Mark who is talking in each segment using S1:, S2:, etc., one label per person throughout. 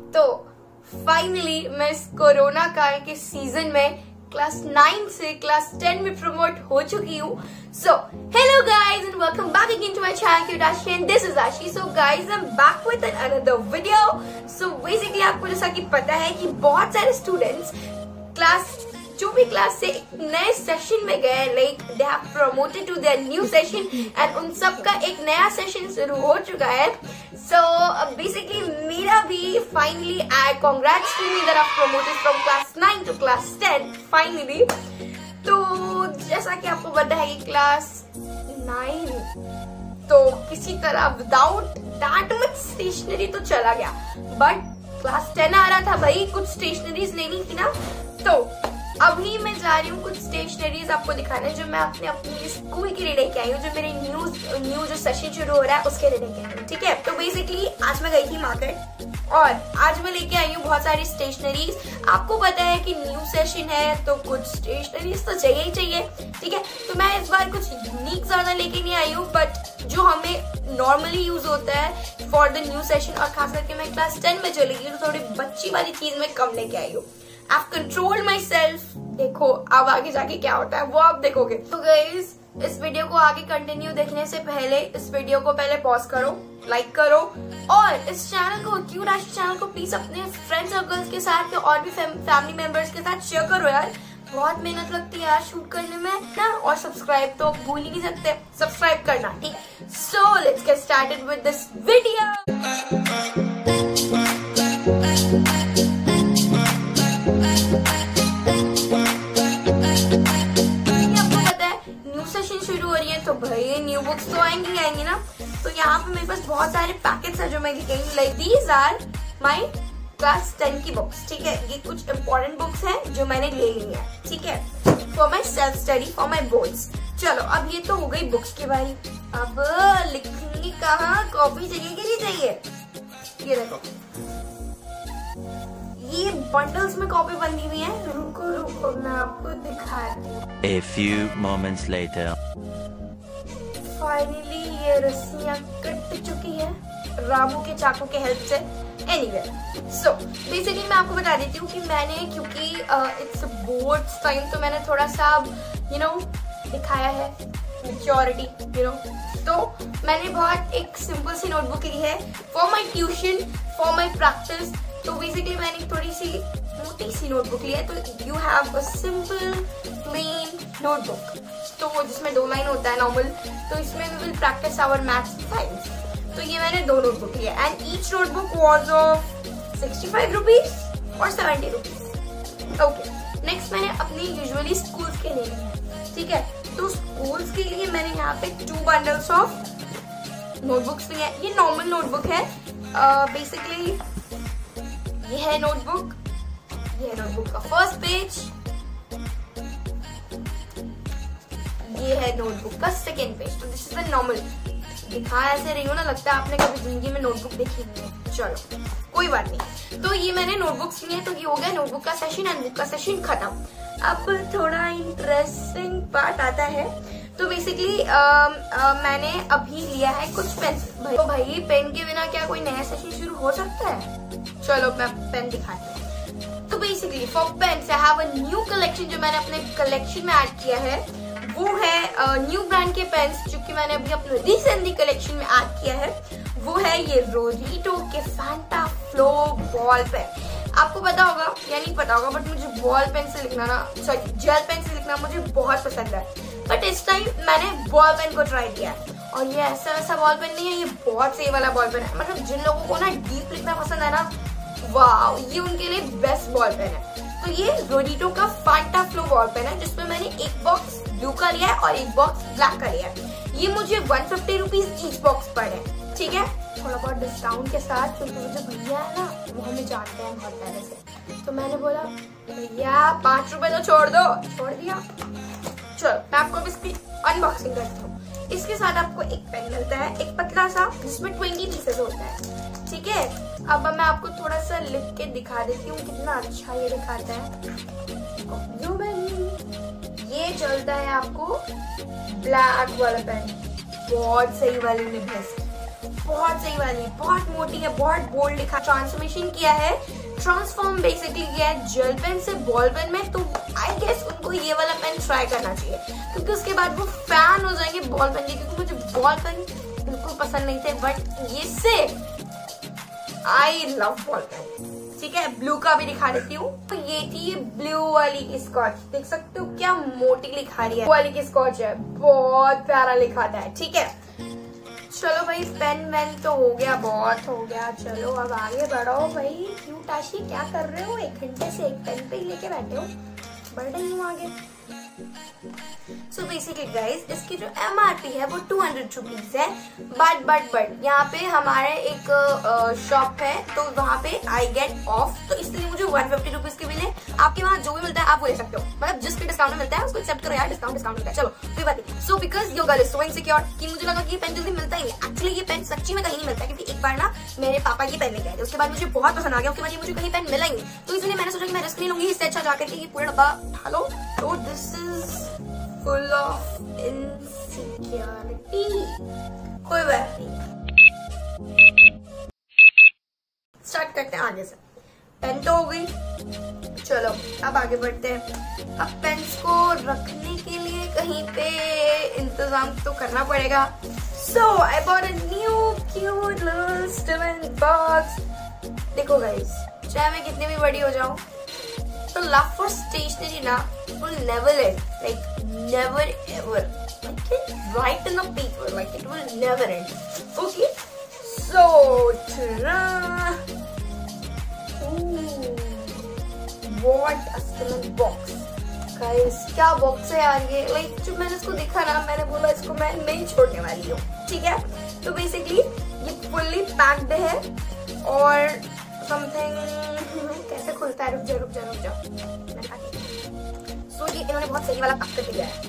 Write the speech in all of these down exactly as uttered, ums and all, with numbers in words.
S1: तो फाइनली मैं इस कोरोना काल के सीजन में क्लास नाइन से क्लास टेन में प्रमोट हो चुकी हूँ। So hello guys and welcome back again to my channel Aashi and this is Aashi. So guys I am back with another video. So basically आपको जैसा कि पता है कि बहुत सारे स्टूडेंट्स क्लास जो भी क्लास से एक नए सेशन में गए, like they have promoted to their new session and उन सब का एक नया सेशन शुरू हो चुका है। सो बेसिकली मेरा भी finally I congrats to me that I promoted from class nine to class ten finally. तो जैसा कि आपको पता है कि क्लास नाइन तो किसी तरह विदाउट दैट मच स्टेशनरी तो चला गया, बट क्लास टेन आ रहा था भाई, कुछ स्टेशनरीज लेनी थी ना। तो अभी मैं जा रही हूँ कुछ स्टेशनरीज आपको दिखाने जो मैं अपने अपनी स्कूल के लिए लेके आई हूँ, जो मेरे न्यू न्यू जो सेशन शुरू हो रहा है उसके लिए लेके आई हूँ। ठीक है, तो बेसिकली आज मैं गई थी मार्केट और आज मैं लेके आई हूँ बहुत सारी स्टेशनरीज। आपको पता है कि न्यू सेशन है तो कुछ स्टेशनरीज तो चाहिए ही चाहिए। ठीक है, तो मैं इस बार कुछ यूनिक ज्यादा लेके नहीं आई हूँ, बट जो हमें नॉर्मली यूज होता है फॉर द न्यू सेशन, और खास करके मैं क्लास टेन में चली गई तो थोड़ी बच्ची वाली चीज में कम लेके आई हूँ। I've controlled myself। देखो अब आगे जाके क्या होता है वो आप देखोगे। तो गाइस इस वीडियो को आगे कंटिन्यू देखने से पहले इस वीडियो को पहले पॉज करो, लाइक करो, और इस चैनल को क्यूट आशी चैनल को प्लीज अपने फ्रेंड्स सर्कल्स के साथ और भी फैमिली मेंबर्स के साथ शेयर करो यार। बहुत मेहनत लगती है यार शूट करने में ना, और सब्सक्राइब तो भूल ही नहीं सकते, सब्सक्राइब करना। ठीक है, so let's get started with this video. शुरू हो रही है तो भाई न्यू बुक्स तो आएंगी आएंगी ना। तो यहाँ पे मेरे पास बहुत सारे पैकेट्स है जो मैं लेके आई। Like these are my class ten की बुक्स। ठीक है, ये कुछ इंपॉर्टेंट बुक्स हैं जो मैंने ले ली है। ठीक है, for my self study for my boards. चलो अब ये तो हो गई बुक्स की बारी। अब लिखेंगे कहाँ, कॉपी चाहिए कि नहीं चाहिए? ये देखो ये बंडल्स में कॉपी बंधी हुई है। रुको रुको मैं आपको दिखाती हूँ।
S2: A few moments later.
S1: Finally ये रस्सियाँ कट चुकी है रामू के चाकू के हेल्प से। एनीवे सो बेसिकली मैं आपको बता देती हूँ कि मैंने क्योंकि इट्स बोर्ड्स टाइम तो मैंने थोड़ा सा यू नो दिखाया है मैच्योरिटी यू नो। तो मैंने बहुत एक सिंपल सी नोटबुक ली है for my tuition for my practice. तो बेसिकली मैंने थोड़ी सी मोटी सी नोटबुक ली है। तो you have a simple plain notebook, तो वो जिसमें दो लाइन होता है नॉर्मल। तो इसमें we will practice our maths science. तो ये मैंने दो नोटबुक ली है and each notebook was of sixty five rupees और सेवेंटी रुपीज। ओके, नेक्स्ट मैंने अपनी यूजुअली स्कूल्स के लिए ली है। ठीक है, तो स्कूल्स के लिए मैंने यहाँ पे टू बंडल्स ऑफ नोटबुक्स ली है। ये नॉर्मल नोटबुक है। बेसिकली uh, ये है नोटबुक, ये है नोटबुक का फर्स्ट पेज, ये है नोटबुक का सेकेंड पेज। तो दिस इज द नॉर्मल। दिखा ऐसे रही हो ना, लगता है आपने कभी जिंदगी में नोटबुक देखी नहीं है। चलो कोई बात नहीं। तो ये मैंने नोटबुक्स लिए, तो ये हो गया नोटबुक का सेशन एंड बुक का सेशन खत्म। अब थोड़ा इंटरेस्टिंग पार्ट आता है। तो बेसिकली मैंने अभी लिया है कुछ पेन। तो भाई पेन के बिना क्या कोई नया सेशन शुरू हो सकता है? चलो मैं पेन दिखाती हूँ। तो basically for pens I have a new collection जो मैंने अपने कलेक्शन में ऐड किया है। वो है न्यू ब्रांड के पेन्स जो कि मैंने अभी अपने रिसेंटली कलेक्शन में ऐड किया है। वो है ये रोरीटो के फैंटा फ्लो बॉल पेन। आपको पता होगा या नहीं पता होगा, बट मुझे बॉल पेन से लिखना ना सॉरी जेल पेन से लिखना मुझे बहुत पसंद है। बट इस टाइम मैंने बॉल पेन को ट्राई किया है और ये ऐसा वैसा बॉल पेन नहीं है, ये बहुत सही वाला बॉल पेन है। मतलब जिन लोगों को ना डीप लिखना पसंद है ना, वाह ये उनके लिए बेस्ट बॉल पेन है। तो ये रोरीटो का फैंटा फ्लो बॉल पेन है जिसमें मैंने एक बॉक्स ब्लू का लिया है और एक बॉक्स ब्लैक का लिया है। ये मुझे one fifty rupees each box पड़े। ठीक है, थोड़ा बहुत डिस्काउंट के साथ, क्योंकि मुझे भैया है ना वो हमें जानते हैं बहुत पहले से। तो मैंने बोला भैया पांच रुपए तो छोड़ दो, छोड़ दिया। चलो मैं आपको इसकी अनबॉक्सिंग करती हूँ। इसके साथ आपको एक पेन मिलता है, एक पतला सा जिसमें ट्वेंटी पीसेस होता है। ठीक है, अब मैं आपको थोड़ा सा लिख के दिखा देती हूँ कितना अच्छा ये दिखाता है। ये चलता है आपको ब्लैक वाला पेन, बहुत सही वाली निभस। बहुत सही वाली, बहुत मोटी है, बहुत बोल्ड लिखा, ट्रांसफॉर्मेशन किया है, ट्रांसफॉर्म बेसिकली किया है जेल पेन से बॉल पेन में। तो आई गेस उनको ये वाला पेन ट्राई करना चाहिए, क्योंकि उसके बाद वो फैन हो जाएंगे बॉल पेन के, क्योंकि मुझे बॉल पेन बिल्कुल पसंद नहीं थे, बट ये से आई लव बॉल पेन। ठीक है, ब्लू का भी दिखा देती हूँ। तो ये थी ये ब्लू वाली की स्कॉच, देख सकते हो क्या मोटी लिखा रही है, ब्लू वाली की स्कॉच है, बहुत प्यारा लिखाता है। ठीक है, चलो भाई पेन वेन तो हो गया, बहुत हो गया, चलो अब आगे बढ़ो भाई। क्यूट आशी क्या कर रहे हो, एक घंटे से एक पेन पे ही लेके बैठे हो, बढ़ रही हूँ आगे। सो बेसिकली गाइज, इसकी जो एमआरपी है वो टू हंड्रेड रुपीज है, बट बट बट यहाँ पे हमारे एक शॉप है तो वहाँ पे आई गेट ऑफ, तो इसलिए मुझे वन फिफ्टी रुपीज के मिले। आपके वहाँ जो भी मिलता है आप वो ले सकते हो, मतलब जिस पे डिस्काउंट में मिलता है उसको एक्सेप्ट करो यार, डिस्काउंट डिस्काउंट मिलता है, चलो कोई बात नहीं। So because your girl is so insecure कि मुझे लगा कि ये पेन जल्दी मिलता ही नहीं। एक्चुअली ये पेन सच्ची में कहीं नहीं मिलता, क्योंकि एक बार ना मेरे पापा की पेन लेके आए थे, उसके बाद मुझे बहुत पसंद आ गया, उसके बाद ये मुझे कहीं पेन मिला ही नहीं, तो इसलिए मैंने सोचा कि मैं रिस्क नहीं लूंगी, इससे अच्छा जाकर के ये पूरा डब्बा उठा लो। तो this is full of insecurity, कोई बात नहीं, स्टार्ट करते हैं आगे से। पेन तो हो गई, चलो अब आगे बढ़ते हैं। अब पेन्स को रखने के लिए कहीं पे इंतजाम तो करना पड़ेगा। So I bought a new cute little Steven box. देखो गाइस, चाहे मैं कितनी भी बड़ी हो जाऊं, तो लव फॉर स्टेशनरी ना will never end, like never ever. I can write in the paper, like it will never end. Okay, so ta-da! Ooh, what a stunning box, guys! क्या बॉक्स है यार ये, like जब मैंने इसको देखा ना, मैंने बोला इसको मैं नहीं छोड़ने वाली हूँ। ठीक है, तो बेसिकली ये फुल्ली पैक्ड है और समथिंग कैसे खुलता है, रुक जा रुक जा रुक जा सो so, ये इन्होंने बहुत सही वाला पैक कर दिया है।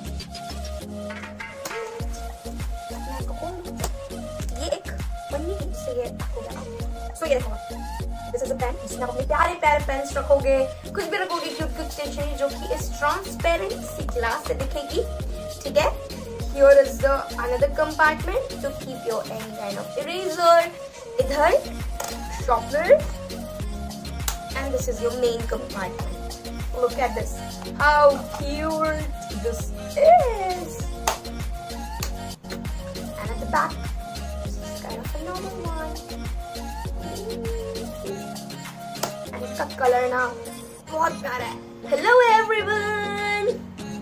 S1: ये एक पन्नी से ये पैक हो गया। सो so, ये देखो, दिस इज अ पेन, जिसमें आप अपने प्यारे प्यारे पेन्स रखोगे, कुछ भी रखोगे, क्यूट क्यूट स्टेशनरी जो कि इस ट्रांसपेरेंट सी ग्लास से दिखेगी। ठीक है, here is the another compartment to keep your any kind of eraser, इधर sharpener, and this is your main compartment. Look at this, how cute this is. And at the back, this is kind of a normal one. And इसका color ना बहुत प्यारा है। Hello everyone.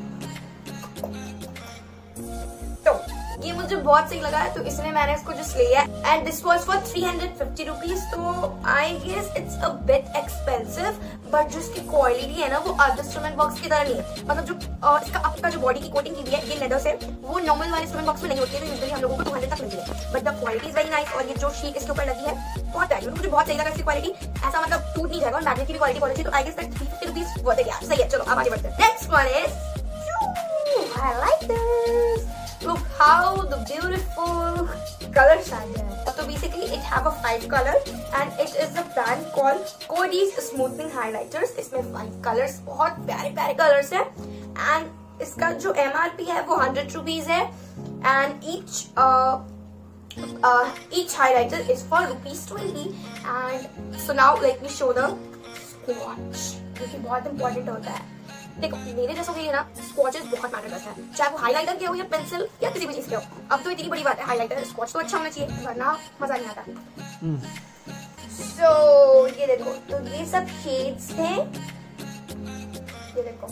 S1: तो ये मुझे बहुत सही लगा है, तो इसलिए मैंने इसको जस्ट लिया है। And this was for three hundred fifty rupees, तो I guess it's a bit expensive, but जो इसकी क्वालिटी है ना वो अदर इंस्ट्रूमेंट बॉक्स की तरह नहीं है। मतलब जो uh, इसका आपका जो बॉडी की कोटिंग की हुई है ये लेदर से, वो नॉर्मल वाले इंस्ट्रूमेंट बॉक्स में नहीं होती है, तो यूजुअली हम लोगों को टू हंड्रेड तक मिलती है, but the quality is very nice. और ये जो शीट इसके ऊपर लगी है बहुत प्यारी, मुझे बहुत सही लगा इसकी क्वालिटी, ऐसा मतलब टूट नहीं जाएगा, और मैग्नेट की भी क्वालिटी बहुत अच्छी, तो I guess that three fifty rupees worth it यार, सही है। चलो अब आगे बढ़ते हैं। Next one is I like this, look how the beautiful colors are there. So basically it have a five color and it is a brand called Cody's smoothing highlighters. इसमें five colors, बहुत प्यारे प्यारे colors है, and इसका जो M R P है वो hundred rupees है, and each uh, uh, each highlighter is for rupees twenty. And so now let me show the swatch, जो कि बहुत important होता है। देखो मेरे जैसा है ना, स्कॉचेस बहुत मैटर करता है, चाहे वो हाइलाइटर के हो या पेंसिल या किसी भी चीज के हो। अब तो इतनी बड़ी बात है, हाइलाइटर स्कॉच तो अच्छा होना चाहिए, वरना मजा नहीं आता। सो so, ये देखो, तो ये सब शेड्स थे, ये देखो।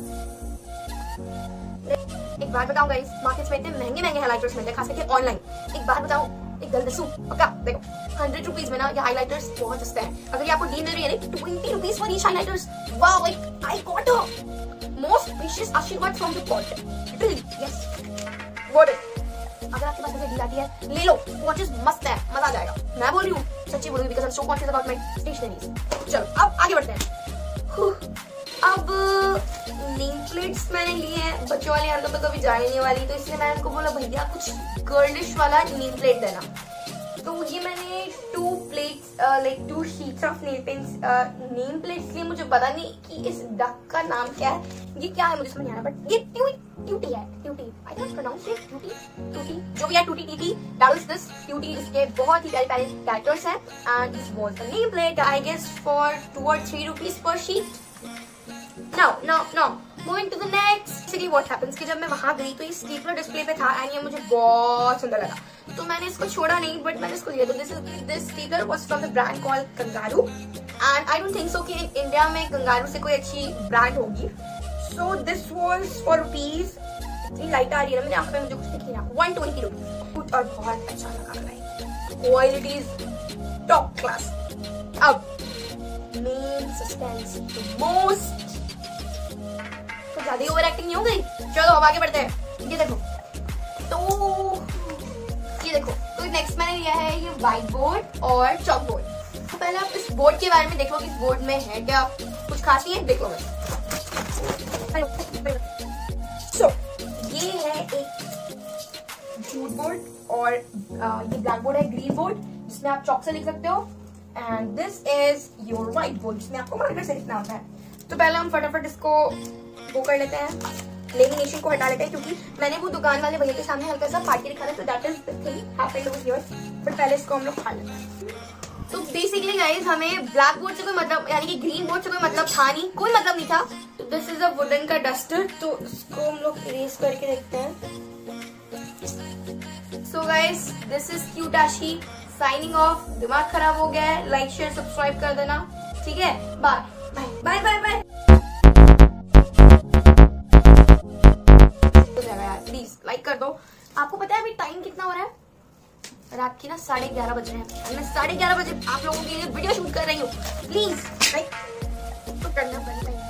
S1: एक बात बताऊं गाइस, मार्केट्स में इतने महंगे महंगे हाइलाइटर्स मिलते हैं, खास करके ऑनलाइन। एक बात बताऊं, एक गल दसू पक्का, देखो हंड्रेड रुपीज में ना ये हाइलाइटर्स बहुत सस्ते हैं। अगर ये आपको डील मिल रही है ना twenty rupees for each highlighters, wow, like I got a most precious आशीर्वाद from the god, literally yes got it. अगर आपके पास ऐसी डील आती है ले लो, वॉचेस मस्त है, मजा आ जाएगा, मैं बोल रही हूँ, सच्ची बोल रही हूँ, because I am so conscious about my stationeries. चलो अब आगे बढ़ते हैं। अब नेम प्लेट्स मैंने लिए हैं, बच्चों वाले अंदर तो कभी जाने नहीं वाली, तो इसलिए मैंने उनको बोला भैया कुछ गर्लिश वाला नेम प्लेट देना। तो ये मैंने two plates like two sheets of nail paints name plates लिए। मुझे पता नहीं कि इस डक का नाम क्या है, ये क्या है मुझे समझ नहीं आ रहा, बट ये ट्यूटी है, Tutti I don't pronounce it, Tutti Tutti जो भी है, ट्यूटी टीटी, दैट इज दिस ट्यूटी, जिसके बहुत ही प्यारे प्यारे कैरेक्टर्स हैं। And this was the name plate, I guess for two और थ्री रुपीज पर शीट। Now now now moving to the next. Basically what happens कि जब मैं वहां गई तो ये स्टेपलर डिस्प्ले पे था एंड ये मुझे बहुत सुंदर लगा, तो मैंने इसको छोड़ा नहीं, बट मैंने इसको लिया। तो this is this stapler was from the brand called Kangaroo and I don't think so कि इंडिया में कंगारू से कोई अच्छी ब्रांड होगी। So this was for rupees, इतनी लाइट आ रही है ना, मैंने आंख में मुझे कुछ दिख नहीं रहा, वन ट्वेंटी रुपीज और बहुत अच्छा लगा भाई, क्वालिटी इज टॉप क्लास। अब मेन सस्पेंस, द मोस्ट, तो ज्यादा ओवर एक्टिंग नहीं हो गई, चलो अब आगे बढ़ते हैं। ये देखो, तो ये देखो, तो नेक्स्ट मैंने लिया है ये व्हाइट बोर्ड और चॉक बोर्ड। तो पहले आप इस बोर्ड के बारे में देख लो कि इस बोर्ड में है क्या, कुछ खास नहीं है, देख लो बस। सो so, ये है एक जूट बोर्ड और uh, ये ब्लैक बोर्ड है, ग्रीन बोर्ड जिसमें आप चॉक से लिख सकते हो, and this is your white board जिसमें आपको मार्कर से लिखना होता है। तो पहले हम फटाफट इसको वो कर लेते हैं, लेमिनेशन को हटा लेते हैं, क्योंकि मैंने वो दुकान वाले भैया के सामने हल्का सा फाड़ के दिखा था, तो that is the thing happened over here. But पहले इसको हम लोग फाड़ लेते हैं। तो बेसिकली गाइस हमें ब्लैक बोर्ड से कोई मतलब, यानी कि ग्रीन बोर्ड से कोई मतलब था नहीं, कोई मतलब नहीं था। तो दिस इज अ वुडन का डस्टर, तो इसको हम लोग इरेज करके देखते हैं। So guys this is cute Ashi signing off. दिमाग खराब हो गया है, लाइक शेयर सब्सक्राइब कर देना, ठीक है, bye bye bye bye. Please like कर दो। आपको पता है अभी टाइम कितना हो रहा है? रात की ना साढ़े ग्यारह बज रहे हैं, मैं साढ़े ग्यारह बजे आप लोगों के लिए वीडियो शूट कर रही हूँ। प्लीज लाइक तो करना पड़ता है।